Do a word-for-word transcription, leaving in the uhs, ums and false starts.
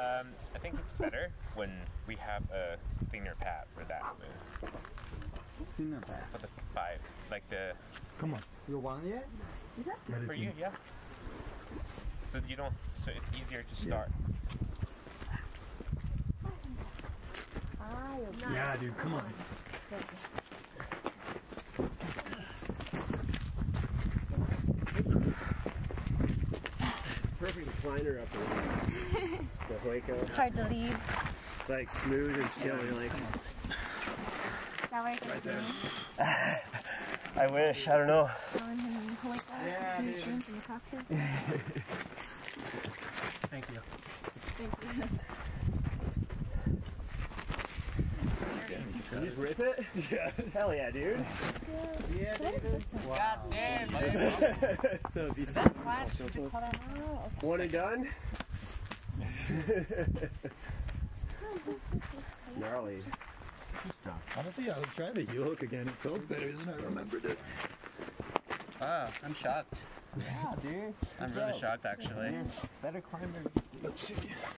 Um, I think it's better when we have a cleaner path for that move. Cleaner path. For the five, like the. Come on. You want it? Is that? For you, yeah. So you don't. So it's easier to start. Yeah, yeah dude. Come on. Perfect recliner up there. The Hueco. Hard to leave. It's like smooth and chill. You're like. Is that where you're going I wish. I don't know. Showing him Hawaii Yeah, and dude. shrimp and the cocktails. Thank you. Thank you. Can you just rip it? Yeah. Hell yeah, dude. Yeah, So what is this one? God damn, So it'd be Why did you call that? Oh, okay. one and done. Gnarly. Honestly, I was trying the heel hook again. It felt better than I remembered it. Wow, I'm shocked. Yeah, dude. I'm really shocked, actually. Better climber. Let's see.